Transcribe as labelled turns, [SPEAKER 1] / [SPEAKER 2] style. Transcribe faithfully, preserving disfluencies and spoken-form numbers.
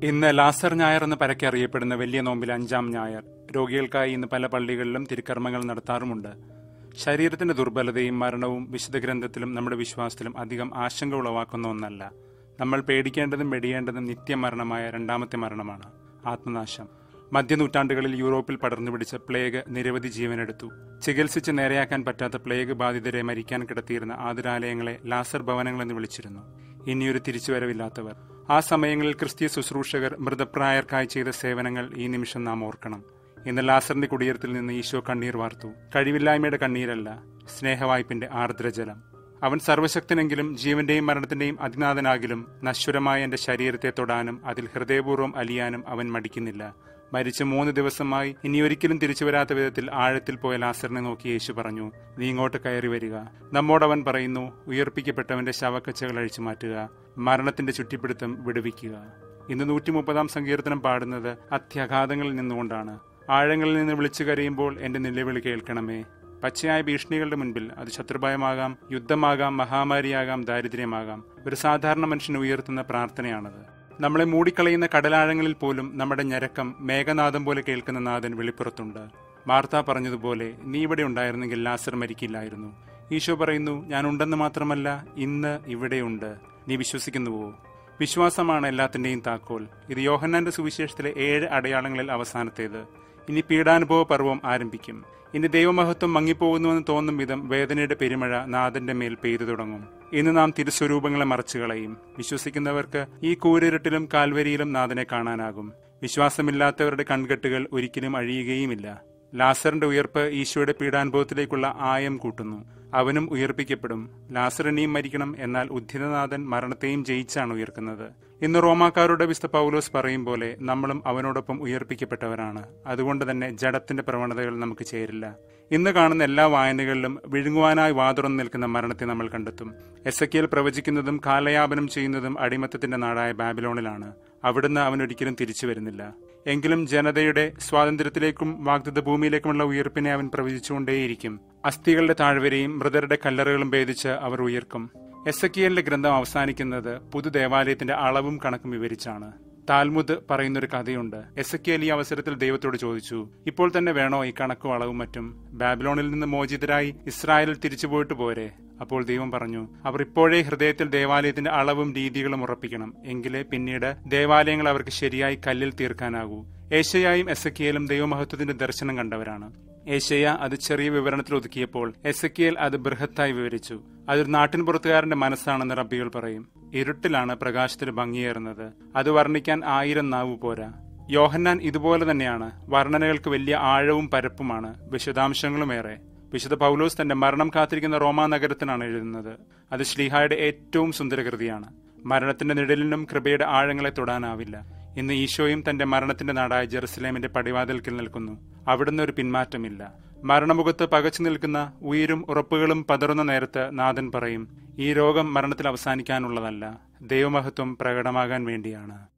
[SPEAKER 1] ഇന്ന് ലാസർ ഞായർ എന്ന് പരക്കെ അറിയപ്പെടുന്ന വലിയ നോമ്പിൽ അഞ്ചാം ഞായർ. രോഗികൾക്കായി ഇന്ന് പല പള്ളികളിലും തിരുക്കർമ്മങ്ങൾ നടത്താറുമുണ്ട്. ശരീരത്തിന്റെ ദുർബലതയും മരണവും വിശുദ്ധ ഗ്രന്ഥത്തിലും നമ്മുടെ വിശ്വാസത്തിലും അധികം ആശങ്ക ഉളവാക്കുന്ന ഒന്നല്ല. നമ്മൾ പേടിക്കേണ്ടതും വെടിയേണ്ടതും നിത്യമരണമായ രണ്ടാമത്തെ മരണമാണ്, ആത്മനാശം. മധ്യനൂറ്റാണ്ടുകളിൽ യൂറോപ്പിൽ പടർന്നു പിടിച്ച പ്ലേഗ് നിരവധി ജീവനെടുത്തു. ചികിത്സിച്ച് നേരെയാക്കാൻ പറ്റാത്ത പ്ലേഗ് ബാധിതരെ മരിക്കാൻ കിടത്തിയിരുന്ന ആതുരാലയങ്ങളെ ലാസർ ഭവനങ്ങളെന്ന് വിളിച്ചിരുന്നു. ഇനിയൊരു തിരിച്ചുവരവില്ലാത്തവർ. ആ സമയങ്ങളിൽ ക്രിസ്തീയ ശുശ്രൂഷകർ മൃതപ്രായർക്കായി ചെയ്ത സേവനങ്ങൾ ഈ നിമിഷം നാം ഓർക്കണം. ഇന്ന് ലാസറിന്റെ കുടിയേറത്തിൽ നിന്ന് ഈശോ കണ്ണീർ വാർത്തു. കഴിവില്ലായ്മയുടെ കണ്ണീരല്ല, സ്നേഹവായ്പിന്റെ ആർദ്രജലം. അവൻ സർവശക്തനെങ്കിലും ജീവന്റെയും മരണത്തിന്റെയും അതിനാഥനാകിലും നശ്വരമായ എന്റെ ശരീരത്തെ തൊടാനും അതിൽ ഹൃദയപൂർവ്വം അലിയാനും അവൻ മടിക്കുന്നില്ല. മരിച്ച് മൂന്ന് ദിവസമായി ഇനിയൊരിക്കലും തിരിച്ചു വരാത്ത വിധത്തിൽ ആഴത്തിൽ പോയ ലാസറിനെ നോക്കി യേശു പറഞ്ഞു, നീ ഇങ്ങോട്ട് കയറി വരിക. നമ്മോടവൻ പറയുന്നു, ഉയർപ്പിക്കപ്പെട്ടവന്റെ ശവക്കച്ചകൾ അഴിച്ചു മാറ്റുക, മരണത്തിന്റെ ചുറ്റിപ്പിടുത്തം വിടുവിക്കുക. ഇന്ന് നൂറ്റി മുപ്പതാം സങ്കീർത്തനം പാടുന്നത് അത്യഘാതങ്ങളിൽ നിന്നുകൊണ്ടാണ്. ആഴങ്ങളിൽ നിന്ന് വിളിച്ചു കരയുമ്പോൾ എന്റെ നിലവിളി കേൾക്കണമേ. പച്ചയായ ഭീഷണികളുടെ മുൻപിൽ, അത് ശത്രുഭയമാകാം, യുദ്ധമാകാം, മഹാമാരിയാകാം, ദാരിദ്ര്യമാകാം, ഒരു സാധാരണ മനുഷ്യന് ഉയർത്തുന്ന പ്രാർത്ഥനയാണത്. നമ്മളെ മൂടിക്കളയുന്ന കടലാഴങ്ങളിൽ പോലും നമ്മുടെ ഞരക്കം മേഘനാദം പോലെ കേൾക്കുന്ന നാഥൻ വെളിപ്പുറത്തുണ്ട്. മാർത്ത പറഞ്ഞതുപോലെ, നീ ഇവിടെ ഉണ്ടായിരുന്നെങ്കിൽ ലാസർ മരിക്കില്ലായിരുന്നു. ഈശോ പറയുന്നു, ഞാൻ ഉണ്ടെന്ന് മാത്രമല്ല, ഇന്ന് ഇവിടെയുണ്ട്. നീ വിശ്വസിക്കുന്നുവോ? വിശ്വാസമാണ് എല്ലാത്തിന്റെയും താക്കോൽ. ഇത് യോഹന്നാന്റെ സുവിശേഷത്തിലെ ഏഴ് അടയാളങ്ങളിൽ അവസാനത്തേത്. ഇനി പീഡാനുഭവ പർവ്വം ആരംഭിക്കും. ഇനി ദൈവമഹത്വം മങ്ങിപ്പോകുന്നുവെന്ന് തോന്നും വിധം വേദനയുടെ പെരുമഴ നാഥന്റെ മേൽ പെയ്തു തുടങ്ങും. ഇന്ന് നാം തിരുസ്വരൂപങ്ങളെ മറച്ചു കളയും. വിശ്വസിക്കുന്നവർക്ക് ഈ കൂരിരുട്ടിലും കാൽവരിയിലും നാഥനെ കാണാനാകും. വിശ്വാസമില്ലാത്തവരുടെ കൺകെട്ടുകൾ ഒരിക്കലും അഴിയുകയുമില്ല. ലാസറിന്റെ ഉയർപ്പ് ഈശോയുടെ പീഡാനുഭവത്തിലേക്കുള്ള ആയം കൂട്ടുന്നു. അവനും ഉയർപ്പിക്കപ്പെടും. ലാസർ ഇനിയും മരിക്കണം, എന്നാൽ ഉദ്ധിതനാഥൻ മരണത്തെയും ജയിച്ചാണ് ഉയർക്കുന്നത്. ഇന്ന് റോമാക്കാരുടെ വിശുദ്ധ പൗലോസ് പറയും പോലെ നമ്മളും അവനോടൊപ്പം ഉയർപ്പിക്കപ്പെട്ടവരാണ്. അതുകൊണ്ട് തന്നെ ജഡത്തിന്റെ പ്രവണതകൾ നമുക്ക് ചേരില്ല. ഇന്ന് കാണുന്ന എല്ലാ വായനകളിലും വിഴുങ്ങുവാനായി വാതുറന്നു നിൽക്കുന്ന മരണത്തെ നമ്മൾ കണ്ടെത്തും. എസെക്കിയേൽ പ്രവചിക്കുന്നതും കാലയാപനം ചെയ്യുന്നതും അടിമത്തത്തിന്റെ നാടായ ബാബിലോണിലാണ്. അവിടുന്ന് അവനൊരിക്കലും തിരിച്ചു വരുന്നില്ല. എങ്കിലും ജനതയുടെ സ്വാതന്ത്ര്യത്തിലേക്കും വാഗ്ദത്ത ഭൂമിയിലേക്കുമുള്ള ഉയർപ്പിനെ അവൻ പ്രവചിച്ചുകൊണ്ടേയിരിക്കും. അസ്ഥികളുടെ താഴ്വരയും മൃതരുടെ കല്ലറകളും ഭേദിച്ച് അവർ ഉയർക്കും. എസെക്കിയേലിന്റെ ഗ്രന്ഥം അവസാനിക്കുന്നത് പുതുദേവാലയത്തിന്റെ അളവും കണക്കും വിവരിച്ചാണ്. താൽമുദ് പറയുന്നൊരു കഥയുണ്ട്. എസെക്കിയേൽ ഈ അവസരത്തിൽ ദൈവത്തോട് ചോദിച്ചു, ഇപ്പോൾ തന്നെ വേണോ ഈ കണക്കും അളവും മറ്റും? ബാബിലോണിൽ നിന്ന് മോചിതരായി ഇസ്രായേലിൽ തിരിച്ചുപോയിട്ട് പോരെ? അപ്പോൾ ദൈവം പറഞ്ഞു, അവർ ഇപ്പോഴേ ഹൃദയത്തിൽ ദേവാലയത്തിന്റെ അളവും രീതികളും ഉറപ്പിക്കണം. എങ്കിലേ പിന്നീട് ദേവാലയങ്ങൾ അവർക്ക് ശരിയായി കല്ലിൽ തീർക്കാനാകൂ. ഏശയ്യായും എസെക്കിയേലും ദൈവമഹത്വത്തിന്റെ ദർശനം കണ്ടവരാണ്. ഏശയ്യ അത് ചെറിയ വിവരണത്തിൽ ഒതുക്കിയപ്പോൾ എസെക്കിയേൽ അത് ബൃഹത്തായി വിവരിച്ചു. അതൊരു നാട്ടിൻ പുറത്തുകാരന്റെ മനസ്സാണെന്ന് റബ്ബികൾ പറയും. ഇരുട്ടിലാണ് പ്രകാശത്തിന് ഭംഗിയേറുന്നത്. അത് വർണ്ണിക്കാൻ ആയിരം നാവ് പോരാ. യോഹന്നാൻ ഇതുപോലെ തന്നെയാണ്. വർണ്ണനകൾക്ക് വലിയ ആഴവും പരപ്പുമാണ്, വിശദാംശങ്ങളുമേറെ. വിശുദ്ധ പൗലോസ് തന്റെ മരണം കാത്തിരിക്കുന്ന റോമാ നഗരത്തിനാണ് എഴുതുന്നത്. അത് ശ്ലീഹായുടെ ഏറ്റവും സുന്ദരകൃതിയാണ്. മരണത്തിന്റെ നിഴലിനും കൃപയുടെ ആഴങ്ങളെ തൊടാനാവില്ല. ഇന്ന് ഈശോയും തന്റെ മരണത്തിന്റെ നാടായ ജെറുസലേമിന്റെ പടിവാതിൽക്കൽ നിൽക്കുന്നു. അവിടുന്ന് ഒരു പിന്മാറ്റമില്ല. മരണമുഖത്ത് പകച്ചു നിൽക്കുന്ന ഉയിരും ഉറപ്പുകളും പതറുന്ന നേരത്ത് നാഥൻ പറയും, ഈ രോഗം മരണത്തിൽ അവസാനിക്കാനുള്ളതല്ല, ദൈവമഹത്വം പ്രകടമാകാൻ വേണ്ടിയാണ്.